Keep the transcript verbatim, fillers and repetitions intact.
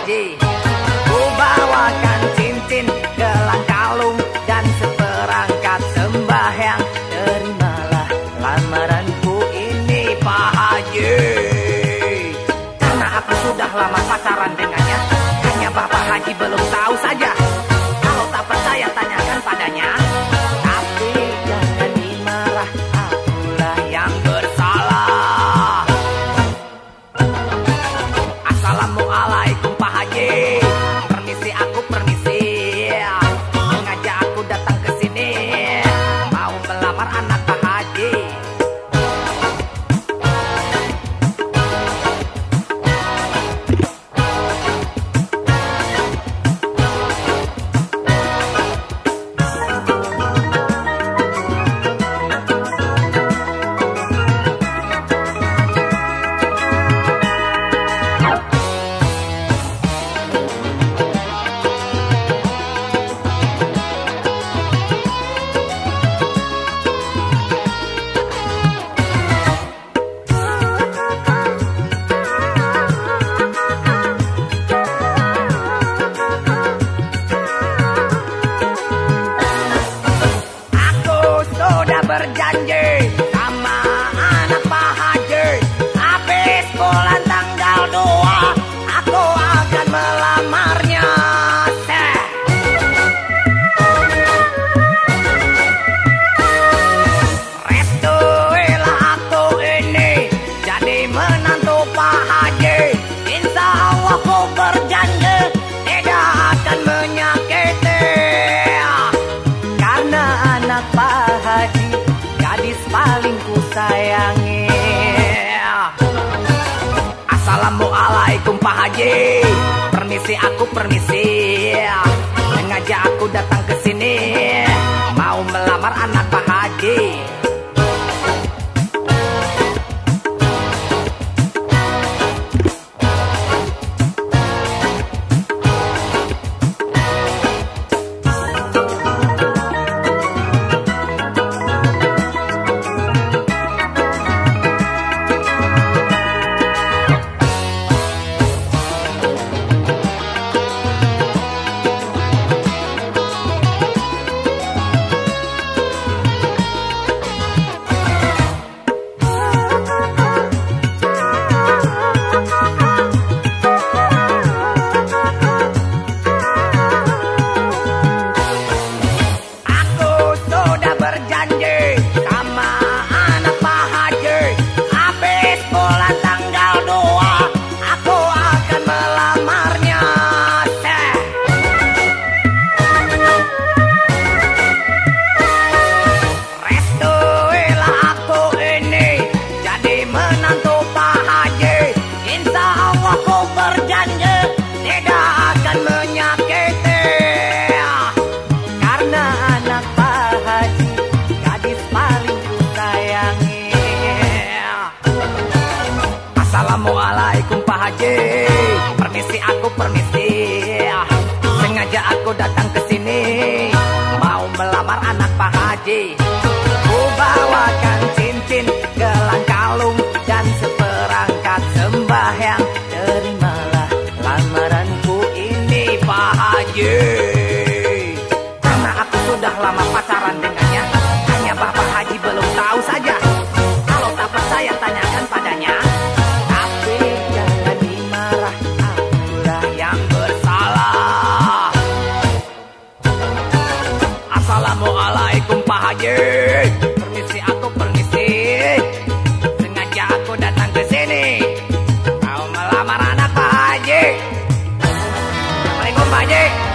Haji. Ku bawakan cincin, gelang kalung, dan seperangkat sembahyang. Terimalah lamaranku ini Pak Haji. Karena aku sudah lama pacaran dengannya, hanya Bapak Haji belum tahu saja. Kalau tak percaya tanyakan padanya. Tapi jangan dimarah, akulah yang bersalah. Assalamualaikum Pak Haji. Permisi, aku permisi. Sengaja aku datang ke sini, mau melamar anak Pak Haji. Berjanji sama anak Pak Haji, habis bulan tanggal dua aku akan melamarnya. Seh. Restuilah aku ini jadi menantu Pak Haji. Insya Allah aku berjanji tidak akan menyakiti, karena anak Pak Haji gadis paling ku sayangi. Assalamualaikum Pak Haji. Permisi, aku permisi. Sengaja aku datang ke sini, mau melamar anak Pak Haji. Assalamualaikum Pak Haji. Permisi, aku permisi. Sengaja aku datang ke sini, mau melamar anak Pak Haji. Ku bawakan cincin, gelang kalung, dan seperangkat sembahyang. Terimalah lamaranku ini Pak Haji. Karena aku sudah lama pacaran dengannya, hanya Bapak Haji belum tahu saja. Kalau tak percaya tanyakan padanya. Assalamualaikum Pak Haji. Permisi, aku permisi. Sengaja aku datang ke sini, mau melamar anak Pak Haji. Assalamualaikum Pak Haji.